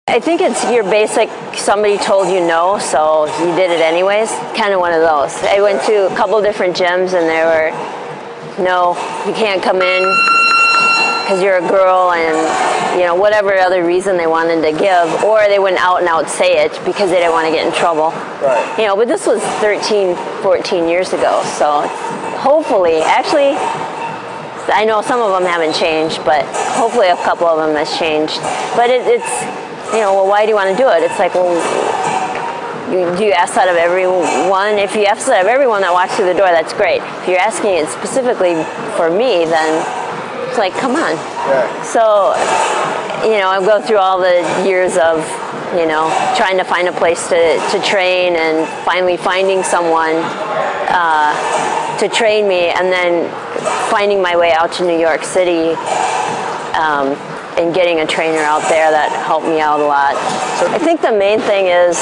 I think it's your basic, somebody told you no, so you did it anyways, kind of one of those. I went to a couple different gyms and they were, no, you can't come in because you're a girl, and, you know, whatever other reason they wanted to give, or they wouldn't out and out say it because they didn't want to get in trouble. Right. You know, but this was 13, 14 years ago, so hopefully, actually, I know some of them haven't changed, but hopefully a couple of them has changed. But it's, you know, well, why do you want to do it? It's like, well, do you ask that of everyone? If you ask that of everyone that walks through the door, that's great. If you're asking it specifically for me, then it's like, come on. Yeah. So, you know, I go through all the years of, you know, trying to find a place to train, and finally finding someone to train me, and then finding my way out to New York City, and getting a trainer out there that helped me out a lot. So I think the main thing is,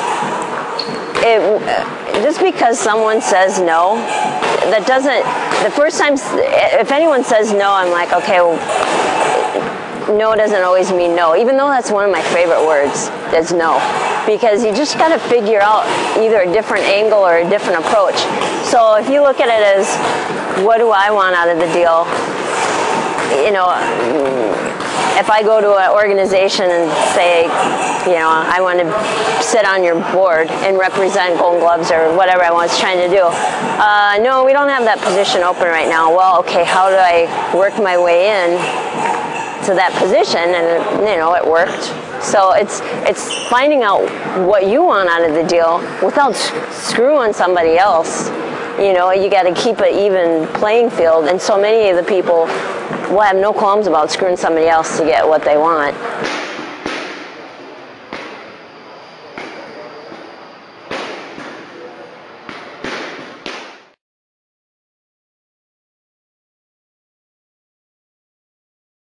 just because someone says no, that doesn't, the first time, if anyone says no, I'm like, okay, well, no doesn't always mean no, even though that's one of my favorite words, is no. Because you just got to figure out either a different angle or a different approach. So if you look at it as, what do I want out of the deal? You know, if I go to an organization and say, you know, I want to sit on your board and represent Golden Gloves or whatever I was trying to do, no, we don't have that position open right now. Well, okay, how do I work my way in to that position? And, you know, it worked. So it's finding out what you want out of the deal without screwing somebody else. You know, you got to keep an even playing field, and so many of the people will have no qualms about screwing somebody else to get what they want.